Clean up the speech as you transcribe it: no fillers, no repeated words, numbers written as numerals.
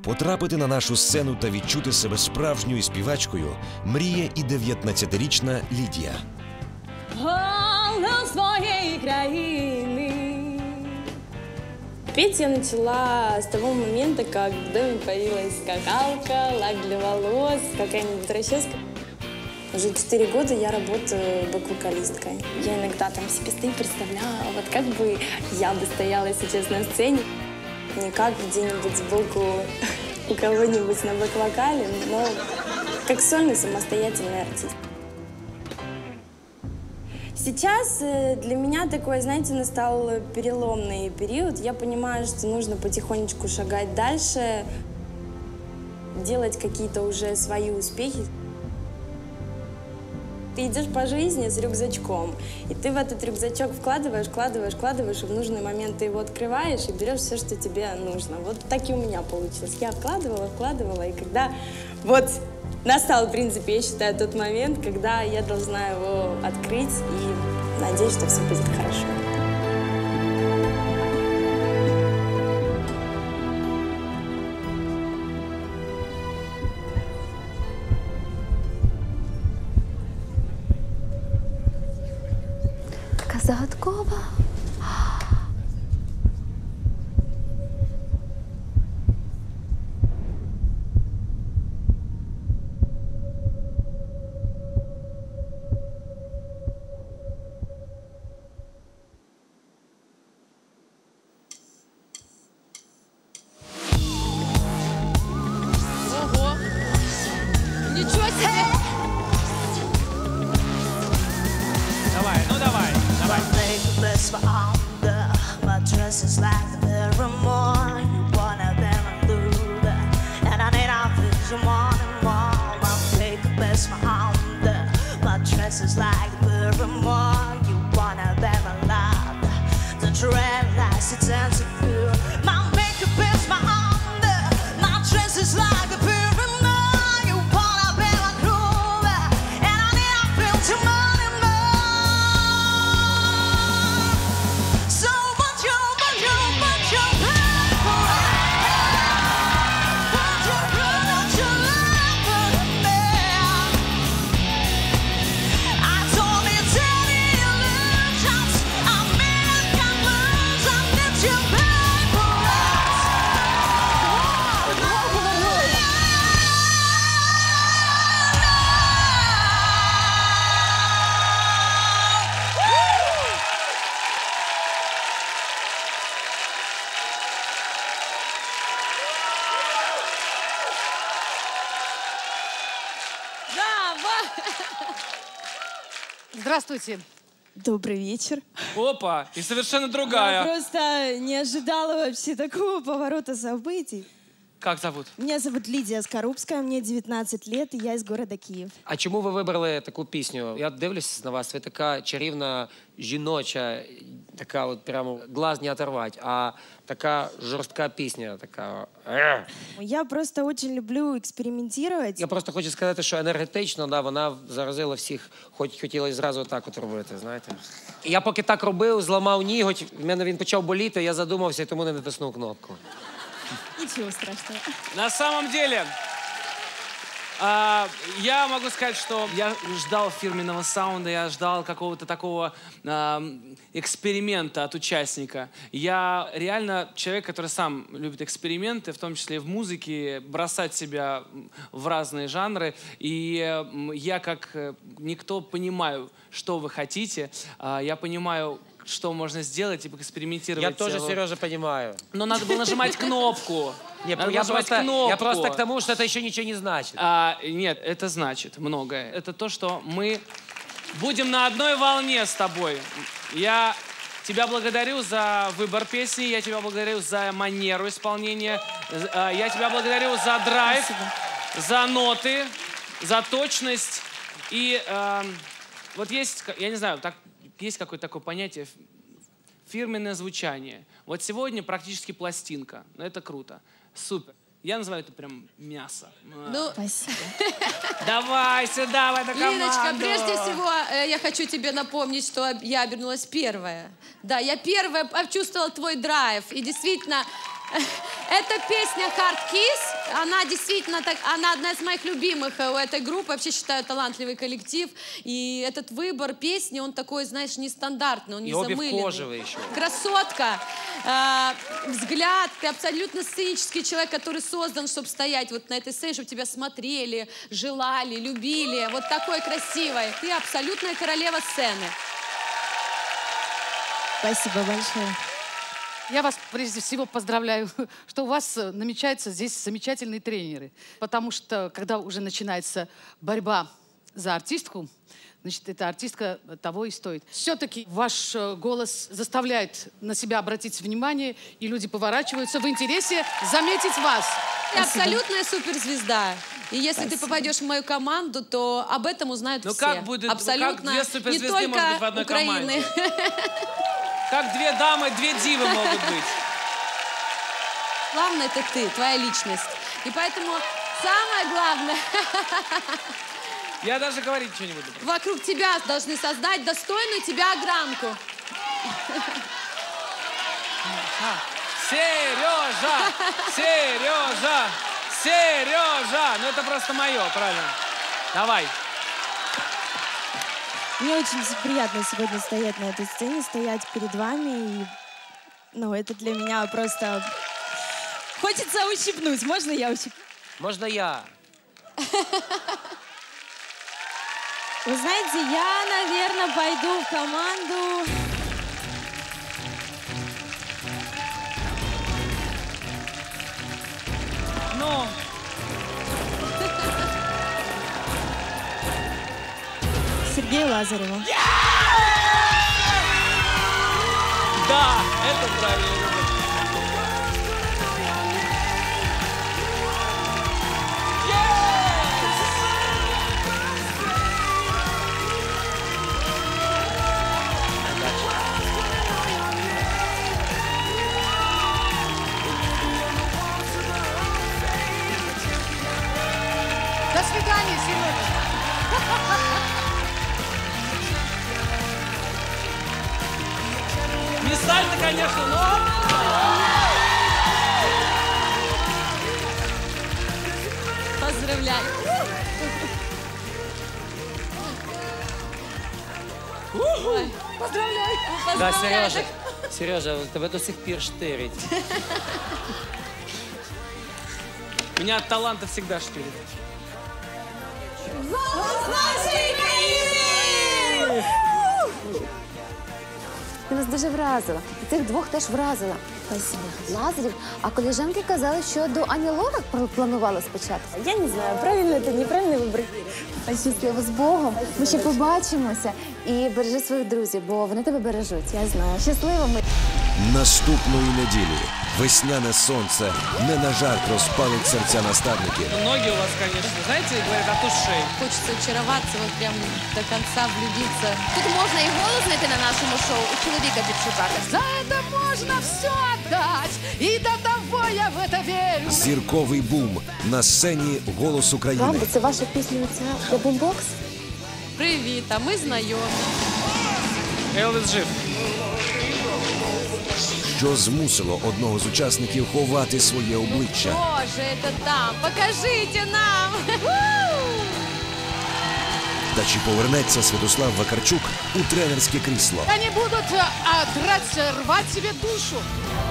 Потрапити на нашу сцену та відчути себе справжньою співачкою мріє і 19-річна Лідія. Голос своей краины. Петь я начала с того момента, как в доме появилась скакалка, лак для волос, какая-нибудь расческа. Уже 4 года я работаю бэк-вокалисткой. Я иногда там себе стою, представляю, вот как бы я бы стояла сейчас на сцене. Не как где-нибудь сбоку у кого-нибудь на бэк-вокале, но как сольный самостоятельный артист. Сейчас для меня такой, знаете, настал переломный период. Я понимаю, что нужно потихонечку шагать дальше, делать какие-то уже свои успехи. Ты идешь по жизни с рюкзачком, и ты в этот рюкзачок вкладываешь, и в нужный момент ты его открываешь и берешь все, что тебе нужно. Вот так и у меня получилось. Я вкладывала, и когда вот настал, в принципе, я считаю, тот момент, когда я должна его открыть, и надеюсь, что все будет хорошо. Загадкова. Ого! Ничего себе! Давай, ну давай, давай. My dress is like the Paramore. You wanna them and do that, and I need a vision more and more. I'll take the best under. My dress is like the Paramore. You wanna them and love. The dread lies it's insecure. My makeup is my under. My dress is like the Paramore. You wanna them and do that, and I need a vision more. Здравствуйте. Добрый вечер. Опа, и совершенно Я другая. просто не ожидала вообще такого поворота событий. Как зовут? Меня зовут Лідія Скорубська, мне 19 лет, и я из города Киев. А чому ви вибрали таку пісню? Я дивлюсь на вас, ви така чарівна, жіноча, така от прямо глаз не оторвать, а така жорстка пісня, така... Я просто очень люблю экспериментировать. Я просто хочу сказати, що енергетично, да, вона заразила всіх, хотіла зразу так от робити, знаєте. Я поки так робив, зламав ніготь, в мене він почав боліти, я задумався і тому не натиснув кнопку. Ничего страшного. На самом деле, я могу сказать, что я ждал фирменного саунда, я ждал какого-то такого эксперимента от участника. Я реально человек, который сам любит эксперименты, в том числе и в музыке, бросать себя в разные жанры. И я, как никто, понимаю, что вы хотите. Я понимаю, что можно сделать и поэкспериментировать. Я тоже, Сережа, понимаю. Но надо было нажимать кнопку. Я просто к тому, что это еще ничего не значит. Нет, это значит многое. Это то, что мы будем на одной волне с тобой. Я тебя благодарю за выбор песни, я тебя благодарю за манеру исполнения, я тебя благодарю за драйв, за ноты, за точность. И вот есть, я не знаю, есть какое-то такое понятие фирменное звучание. Вот сегодня практически пластинка. Это круто. Супер. Я называю это прям мясо. Ну, спасибо. Давай сюда, в эту команду. Линочка, прежде всего, я хочу тебе напомнить, что я обернулась первая. Да, я первая почувствовала твой драйв. И действительно, Это песня Hard Kiss. Она действительно, она одна из моих любимых у этой группы. Вообще считаю, талантливый коллектив. И этот выбор песни, он такой, знаешь, нестандартный, он не замыленный. И обе в кожевые еще. Красотка, взгляд. Ты абсолютно сценический человек, который создан, чтобы стоять вот на этой сцене, чтобы тебя смотрели, желали, любили. Вот такой красивой. Ты абсолютная королева сцены. Спасибо большое. Я вас прежде всего поздравляю, что у вас намечаются здесь замечательные тренеры. Потому что, когда уже начинается борьба за артистку, значит, эта артистка того и стоит. Все-таки ваш голос заставляет на себя обратить внимание, и люди поворачиваются в интересе заметить вас. Ты абсолютная суперзвезда. И если ты попадешь в мою команду, то об этом узнают все. Как будет, абсолютно, как две суперзвезды не только могут быть в одной Украины. команде? Как две дамы, две дивы могут быть. Главное, это ты, твоя личность. И поэтому самое главное... Я даже говорить ничего не буду. Вокруг тебя должны создать достойную тебя огранку. Сережа! Сережа! Сережа! Ну это просто мое, правильно. Давай. Мне очень приятно сегодня стоять на этой сцене, стоять перед вами. И, ну, это для меня просто... Хочется ущипнуть. Можно я ущипну? Можно я? Вы знаете, я, наверное, пойду в команду... Ну... Сергея Лазарева. Да, это правильно. До свидания, Сережа. Не сальто, конечно, но... Поздравляю. Поздравляю. Да, Сережа. Сережа, тебе до сих пір штирить. Меня от таланта всегда штырит. Ти нас дуже вразила. І цих двох теж вразила. Спасибо. Лазарів. А колежанки казали, що до Ані Лорак планували спочатку. Я не знаю, правильно это, неправильно выбор. Щасливо з Богом. Ми ще побачимося. І бережи своїх друзів, бо вони тебе бережуть. Я знаю. Щасливо ми. Наступної неділі весняне сонце не на жарт розпалить серця наставників. Ноги у вас, конечно, знаете, говорят, от ушей. Хочется очароваться, вот прям до конца влюбиться. Тут можна і голос знайти на нашому шоу, і чоловіка підшукати. За это можно все отдать, и до того я в это верю. Зірковий бум на сцені «Голос України». Правда, це ваша пісня оця «The Boombox»? Привіт, а ми знайомі. Елвіс жив. Що змусило одного з учасників ховати своє обличчя. Боже, это там, покажите нам. Та чи повернеться Святослав Вакарчук у тренерське крісло? Они будут рвать себе душу.